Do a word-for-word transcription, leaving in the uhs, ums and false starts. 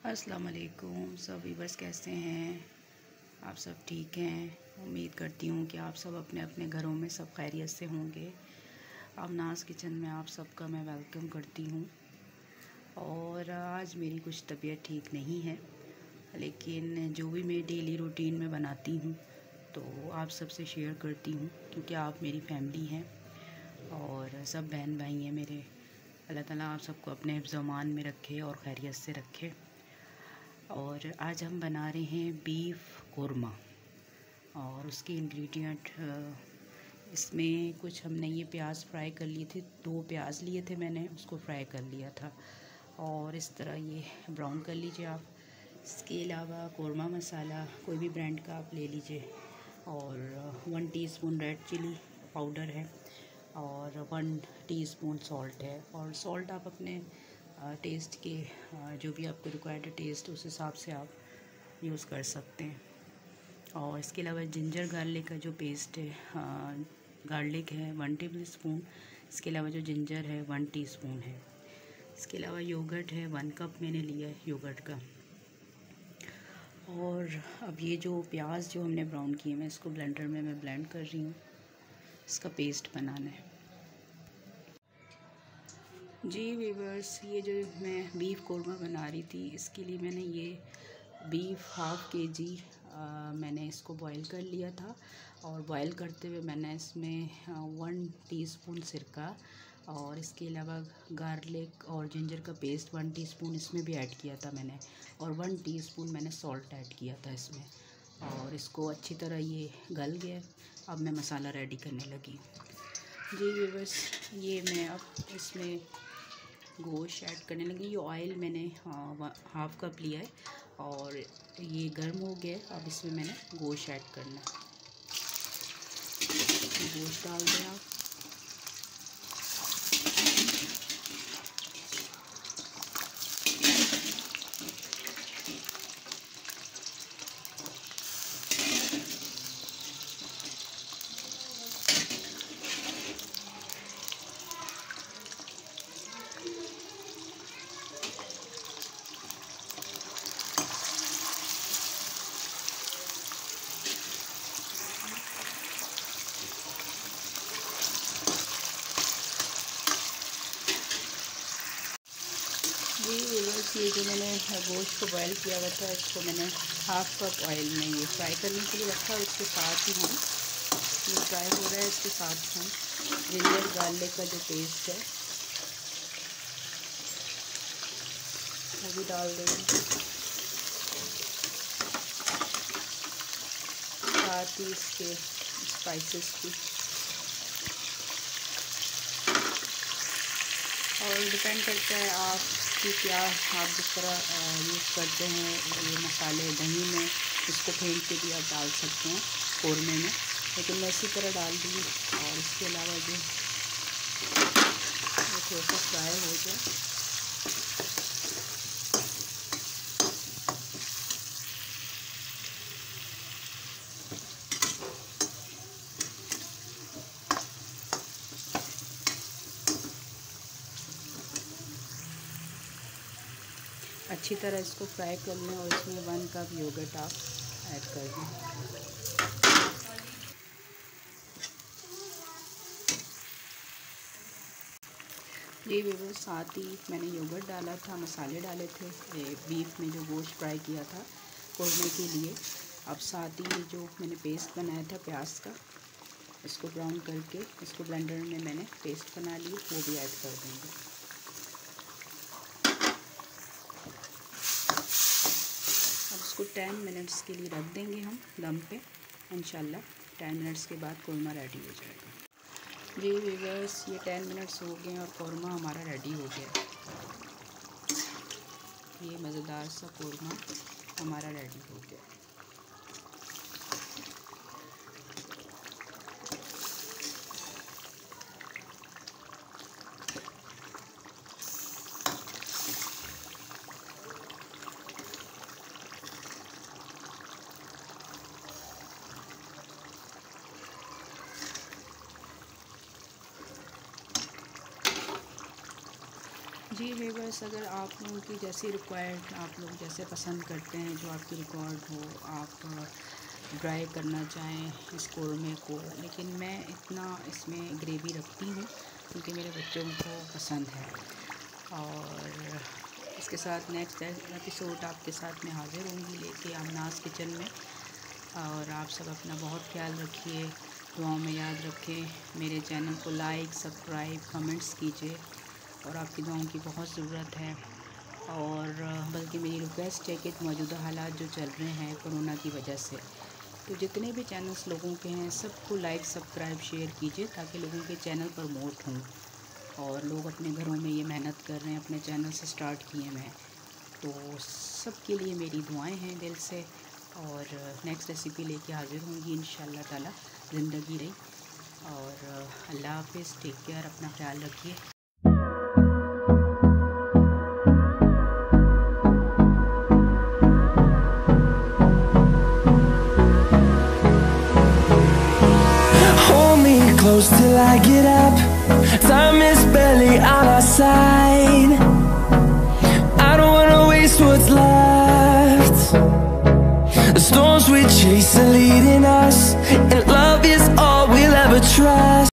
अस्सलाम वालेकुम। सब वीवर्स कैसे हैं? आप सब ठीक हैं? उम्मीद करती हूँ कि आप सब अपने अपने घरों में सब खैरियत से होंगे। अमनाज़ किचन में आप सबका मैं वेलकम करती हूँ। और आज मेरी कुछ तबीयत ठीक नहीं है, लेकिन जो भी मैं डेली रूटीन में बनाती हूँ तो आप सबसे शेयर करती हूँ, क्योंकि आप मेरी फैमिली हैं और सब बहन भाई हैं मेरे। अल्लाह ताला आप सबको अपने हिफ्ज़-ओ-अमान में रखे और खैरियत से रखे। और आज हम बना रहे हैं बीफ कोरमा, और उसके इंग्रेडिएंट इसमें कुछ हमने ये प्याज फ्राई कर लिए थे। दो प्याज लिए थे मैंने, उसको फ्राई कर लिया था और इस तरह ये ब्राउन कर लीजिए आप। इसके अलावा कोरमा मसाला कोई भी ब्रांड का आप ले लीजिए, और one teaspoon red chili powder है और वन टीस्पून सॉल्ट है। और सॉल्ट आप अपने टेस्ट के जो भी आपको रिक्वायर्ड है टेस्ट, उस हिसाब से आप यूज़ कर सकते हैं। और इसके अलावा जिंजर गार्लिक का जो पेस्ट है, गार्लिक है वन टेबल स्पून। इसके अलावा जो जिंजर है वन टीस्पून है। इसके अलावा योगर्ट है, वन कप मैंने लिया है योगर्ट का। और अब ये जो प्याज जो हमने ब्राउन किए हैं, इसको ब्लेंडर में मैं ब्लेंड कर रही हूँ। इसका पेस्ट बनाना है। जी वीवर्स, ये जो मैं बीफ कोरमा बना रही थी, इसके लिए मैंने ये बीफ हाफ़ के जी मैंने इसको बॉईल कर लिया था। और बॉईल करते हुए मैंने इसमें वन टीस्पून सिरका और इसके अलावा गार्लिक और जिंजर का पेस्ट वन टीस्पून इसमें भी ऐड किया था मैंने, और वन टीस्पून मैंने सॉल्ट ऐड किया था इसमें। और इसको अच्छी तरह ये गल गया। अब मैं मसाला रेडी करने लगी। जी वीवर्स, ये मैं अब इसमें गोश्त ऐड करने लगी। ये ऑयल मैंने हाफ़ कप लिया है और ये गर्म हो गया। अब इसमें मैंने गोश्त ऐड करना है। गोश्त डाल दें आप। जी वीवर्स, ये जो मैंने गोश्त को बॉयल किया हुआ था, इसको मैंने हाफ़ कप ऑयल में ये फ्राई करने के लिए रखा। और इसके साथ ही हम ये फ्राई हो रहा है, इसके साथ हम जिंजर गार्लिक का जो पेस्ट है वो भी डाल देंगे। साथ ही इसके स्पाइसेस भी। और डिपेंड करता है आप कि क्या आप जिस तरह यूज़ करते हैं ये मसाले। दही में इसको फेंट के भी आप डाल सकते हैं कोरमे में, लेकिन मैं इसी तरह डाल दी। और इसके अलावा जो थोड़ा सा फ्राई हो जाए, अच्छी तरह इसको फ्राई कर लें। और इसमें वन कप योगर्ट आप ऐड कर दें। ये भी साथ ही मैंने योगर्ट डाला था, मसाले डाले थे ये बीफ में जो गोश्त फ्राई किया था कोरमे के लिए। अब साथ ही ये जो मैंने पेस्ट बनाया था प्याज का, इसको ब्राउन करके इसको ब्लेंडर में मैंने पेस्ट बना ली, वो भी ऐड कर देंगे। इसको टेन मिनट्स के लिए रख देंगे हम दम पे। इंशाल्लाह टेन मिनट्स के बाद कोरमा रेडी हो जाएगा। जी वीवर्स, ये टेन मिनट्स हो गए और कोरमा हमारा रेडी हो गया। ये मज़ेदार सा कोरमा हमारा रेडी हो गया। जी व्यूअर्स, अगर आप लोगों की जैसी रिक्वायर्ड, आप लोग जैसे पसंद करते हैं, जो आपकी रिकॉर्ड हो, आप ड्राई करना चाहें इस कौरमे को, लेकिन मैं इतना इसमें ग्रेवी रखती हूँ क्योंकि मेरे बच्चों को पसंद है। और इसके साथ नेक्स्ट एपिसोड आपके साथ मैं हाज़िर होंगी लेके अमनाज़ किचन में। और आप सब अपना बहुत ख्याल रखिए, दुआओं में याद रखें। मेरे चैनल को लाइक, सब्सक्राइब, कमेंट्स कीजिए और आपकी दुआओं की बहुत ज़रूरत है। और बल्कि मेरी रिक्वेस्ट है कि मौजूदा हालात जो चल रहे हैं कोरोना की वजह से, तो जितने भी चैनल्स लोगों के हैं सबको लाइक, सब्सक्राइब, शेयर कीजिए ताकि लोगों के चैनल प्रमोट हों। और लोग अपने घरों में ये मेहनत कर रहे हैं, अपने चैनल से स्टार्ट किए हैं, तो सबके लिए मेरी दुआएं हैं दिल से। और नेक्स्ट रेसिपी लेके हाज़िर होंगी इंशाल्लाह ताला, ज़िंदगी रही। और अल्लाह हाफ़िज़, टेक केयर, अपना ख्याल रखिए। Close till I get up. Time is barely on our side. I don't wanna waste what's left. The storms we chase are leading us, and love is all we'll ever trust.